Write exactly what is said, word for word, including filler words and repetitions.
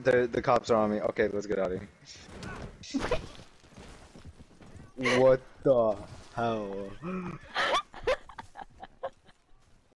The the cops are on me. Okay, let's get out of here. What the hell?